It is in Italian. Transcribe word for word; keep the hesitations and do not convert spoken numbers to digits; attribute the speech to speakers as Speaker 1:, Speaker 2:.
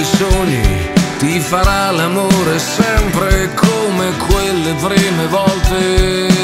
Speaker 1: sogni, ti farà l'amore sempre come quelle prime volte.